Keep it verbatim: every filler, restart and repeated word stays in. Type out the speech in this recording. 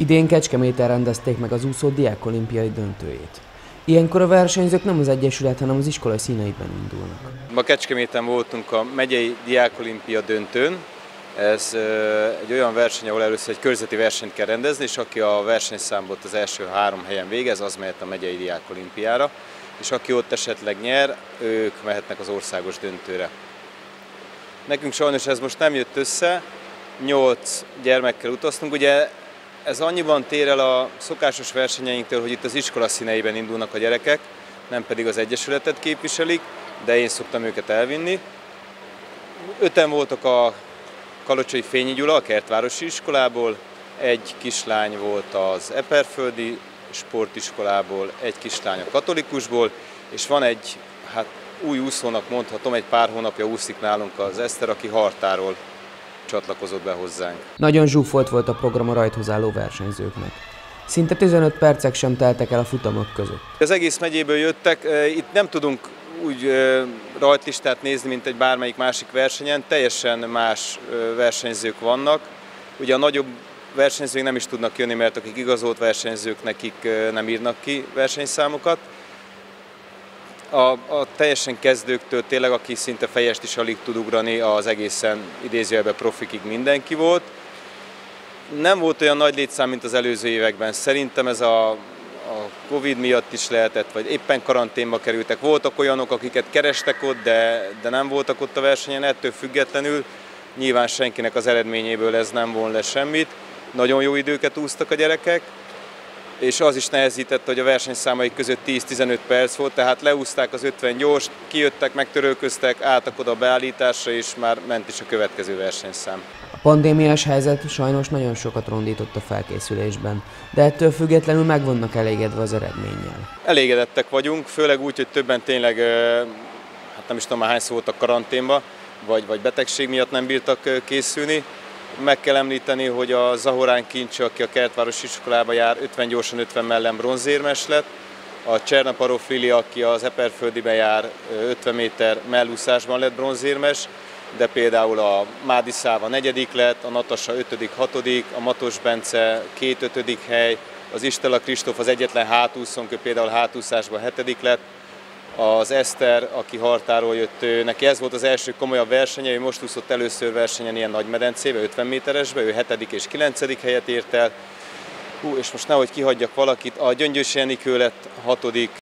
Idén Kecskeméten rendezték meg az úszó diákolimpiai döntőjét. Ilyenkor a versenyzők nem az egyesület, hanem az iskola színeiben indulnak. Ma Kecskeméten voltunk a megyei diákolimpia döntőn. Ez egy olyan verseny, ahol először egy körzeti versenyt kell rendezni, és aki a versenyszámból az első három helyen végez, az mehet a megyei diákolimpiára, és aki ott esetleg nyer, ők mehetnek az országos döntőre. Nekünk sajnos ez most nem jött össze, nyolc gyermekkel utaztunk. Ugye ez annyiban tér el a szokásos versenyeinktől, hogy itt az iskola színeiben indulnak a gyerekek, nem pedig az egyesületet képviselik, de én szoktam őket elvinni. Öten voltak a Kalocsai Fényi Gyula, a Kertvárosi iskolából, egy kislány volt az Eperföldi sportiskolából, egy kislány a katolikusból, és van egy, hát új úszónak mondhatom, egy pár hónapja úszik nálunk az Eszter, aki Hartáról csatlakozott be hozzánk. Nagyon zsúfolt volt a program a rajthoz álló versenyzőknek. Szinte tizenöt percek sem teltek el a futamok között. Az egész megyéből jöttek, itt nem tudunk úgy rajtlistát nézni, mint egy bármelyik másik versenyen, teljesen más versenyzők vannak. Ugye a nagyobb versenyzők nem is tudnak jönni, mert akik igazolt versenyzők, nekik nem írnak ki versenyszámokat. A, a teljesen kezdőktől tényleg, aki szinte fejest is alig tud ugrani, az egészen idézőjelben profikig mindenki volt. Nem volt olyan nagy létszám, mint az előző években. Szerintem ez a, a Covid miatt is lehetett, vagy éppen karanténba kerültek. Voltak olyanok, akiket kerestek ott, de, de nem voltak ott a versenyen, ettől függetlenül nyilván senkinek az eredményéből ez nem von le semmit. Nagyon jó időket úsztak a gyerekek, és az is nehezített, hogy a versenyszámaik között tíz-tizenöt perc volt, tehát leúzták az ötven gyors, kijöttek, megtörölköztek, álltak oda a beállításra, és már ment is a következő versenyszám. A pandémiás helyzet sajnos nagyon sokat rondított a felkészülésben, de ettől függetlenül meg vannak elégedve az eredménnyel. Elégedettek vagyunk, főleg úgy, hogy többen tényleg, hát nem is tudom már hányszor voltak karanténba, vagy, vagy betegség miatt nem bírtak készülni. Meg kell említeni, hogy a Zahorán Kincsi, aki a Kertvárosi iskolába jár, ötven gyorsan ötven mellen bronzérmes lett. A Csernaparov Lili, aki az Eperföldiben jár, ötven méter mellúszásban lett bronzérmes, de például a Mádi Száva negyedik lett, a Natasa ötödik, hatodik, a Matos Bence két ötödik hely, az Istela Kristóf az egyetlen hátúszónk, ő például hátúszásban hetedik lett. Az Eszter, aki Hartáról jött, neki ez volt az első komolyabb versenye, ő most úszott először versenyen ilyen nagymedencébe, ötven méteresbe, ő hetedik és kilencedik helyet ért el. Hú, és most nehogy kihagyjak valakit, a Gyöngyösi Enikő lett hatodik.